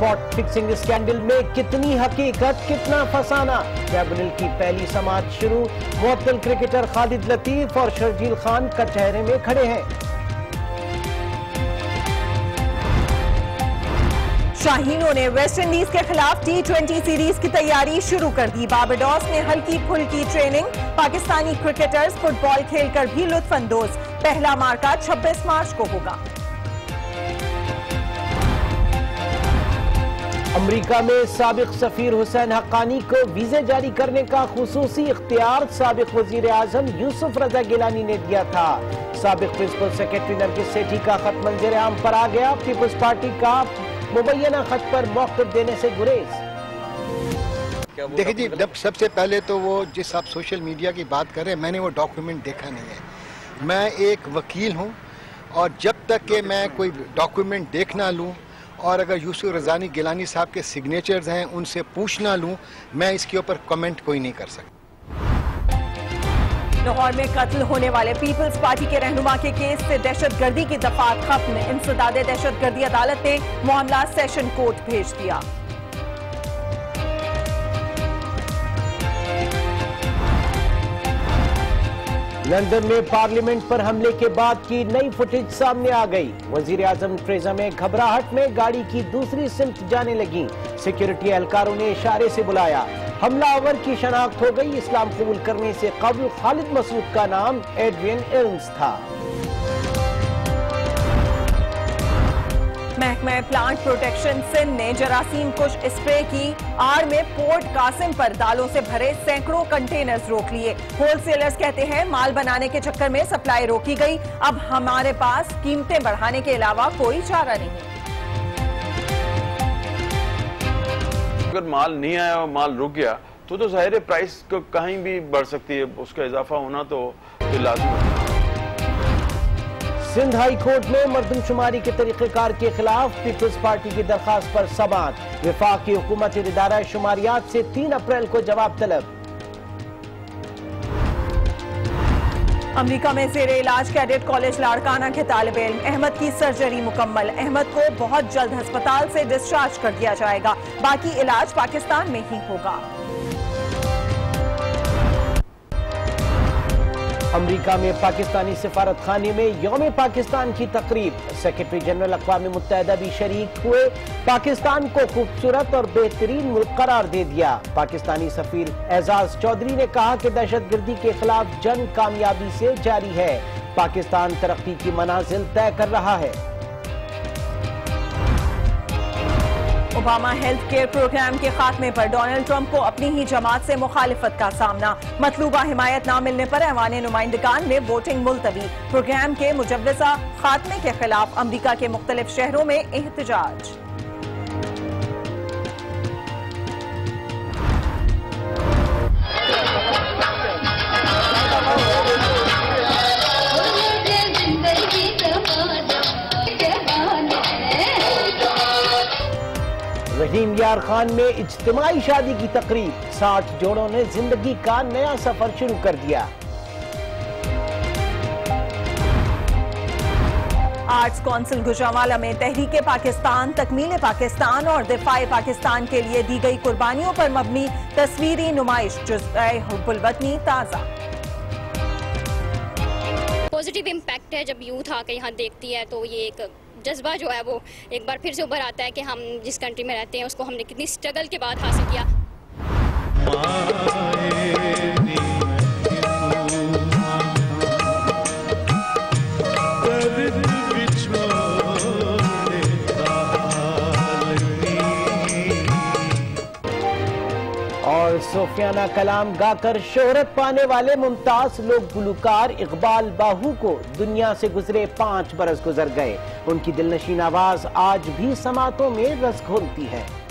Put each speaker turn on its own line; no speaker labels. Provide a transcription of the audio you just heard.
Spot fixing scandal में कितनी हकीकत, कितना फसाना। ट्रिब्यूनल की पहली समाअत शुरू। मुअत्तल क्रिकेटर खालिद लतीफ और शर्जील खान कटहरे में खड़े हैं।
शाहीनों ने वेस्ट इंडीज के खिलाफ T20 सीरीज की तैयारी शुरू कर दी। बारबाडोस में हल्की फुल्की ट्रेनिंग। पाकिस्तानी क्रिकेटर्स फुटबॉल खेलकर भी लुत्फअंदोज। पहला मार्का 26 मार्च को होगा।
अमेरिका में साबिक सफीर हुसैन हक्कानी को वीजे जारी करने का खुसूसी इख्तियार साबिक वजीर आजम यूसुफ रजा गिलानी ने दिया था। साबिक प्रिंसिपल सेक्रेटरी नरगिस सेठी का खत मंजर आम पर आ गया। पीपल्स पार्टी का मुबैना खत पर मौक़िफ़ देने से गुरेज।
देखिए जी, जब सबसे पहले तो वो जिस आप सोशल मीडिया की बात कर रहे हैं, मैंने वो डॉक्यूमेंट देखा नहीं है। मैं एक वकील हूँ और जब तक कि मैं कोई डॉक्यूमेंट देख ना लूँ और अगर यूसुफ रजा गिलानी साहब के सिग्नेचर्स हैं उनसे पूछ ना लूँ, मैं इसके ऊपर कमेंट कोई नहीं कर सकता।
लाहौर में कत्ल होने वाले पीपल्स पार्टी के रहनुमा के केस से दहशतगर्दी की दफात खत्म। इंसदादे दहशतगर्दी अदालत ने मामला सेशन कोर्ट भेज दिया।
लंदन में पार्लियामेंट पर हमले के बाद की नई फुटेज सामने आ गई। वजीर आजम ट्रेजा में घबराहट में गाड़ी की दूसरी सिमत जाने लगी। सिक्योरिटी एहलकारों ने इशारे से बुलाया। हमलावर की शनाख्त हो गई। इस्लाम कबूल करने से कबल खालिद मसूद का नाम एड्रियन इल्म्स था।
महकमा प्लांट प्रोटेक्शन सिंध ने जरासीम कुश स्प्रे की आड़ में पोर्ट कासिम पर दालों से भरे सैकड़ों कंटेनर्स रोक लिए। होलसेलर्स कहते हैं माल बनाने के चक्कर में सप्लाई रोकी गई। अब हमारे पास कीमतें बढ़ाने के अलावा कोई चारा नहीं।
अगर माल नहीं आया और माल रुक गया तो जाहिर है प्राइस को कहीं भी बढ़ सकती है। उसका इजाफा होना तो लाजमी है।
सिंध हाई कोर्ट में मरदमशुमारी के तरीक़ेकार के खिलाफ पीपल्स पार्टी की दरखास्त पर समाअत। वफाकी हुकूमत इदारा शुमारियात से 3 अप्रैल को जवाब तलब।
अमेरिका में जेर इलाज कैडेट कॉलेज लाड़काना के तालिब इल्म अहमद की सर्जरी मुकम्मल। अहमद को बहुत जल्द अस्पताल से डिस्चार्ज कर दिया जाएगा। बाकी इलाज पाकिस्तान में ही होगा।
अमेरिका में पाकिस्तानी सिफारत खाने में यौम पाकिस्तान की तकरीब। सेक्रेटरी जनरल अक़वाम मुत्तहिदा भी शरीक हुए। पाकिस्तान को खूबसूरत और बेहतरीन मुल्क करार दे दिया। पाकिस्तानी सफीर एजाज चौधरी ने कहा कि दहशतगर्दी के खिलाफ जंग कामयाबी से जारी है। पाकिस्तान तरक्की की मनाजिल तय कर रहा है।
ओबामा हेल्थ केयर प्रोग्राम के खात्मे पर डोनाल्ड ट्रंप को अपनी ही जमात से मुखालिफत का सामना। मतलूबा हिमायत न मिलने पर ऐवान नुमाइंदगान ने वोटिंग मुलतवी। प्रोग्राम के मुजव्वज़ा खात्मे के खिलाफ अमरीका के मुख्तलिफ शहरों में एहतजाज।
रहीम यार खान में इज्तिमाई शादी की तकरीब। 60 जोड़ों ने जिंदगी का नया सफर शुरू कर दिया।
आर्ट्स काउंसिल गुजरांवाला में तहरीक पाकिस्तान, तकमील पाकिस्तान और दिफाए पाकिस्तान के लिए दी गई कुर्बानियों पर मबनी तस्वीरी नुमाइश। जुज़्ए हुब्बुल वतनी ताज़ा।
पॉजिटिव इम्पैक्ट है। जब यूथ आकर यहाँ देखती है तो ये एक जज्बा जो है वो एक बार फिर से उभर आता है कि हम जिस कंट्री में रहते हैं उसको हमने कितनी स्ट्रगल के बाद हासिल किया।
और सूफियाना कलाम गाकर शोहरत पाने वाले मुमताज लोक गुलकार इकबाल बाहू को दुनिया से गुजरे 5 बरस गुजर गए। उनकी दिलनशीन आवाज आज भी समातों में रस घोलती है।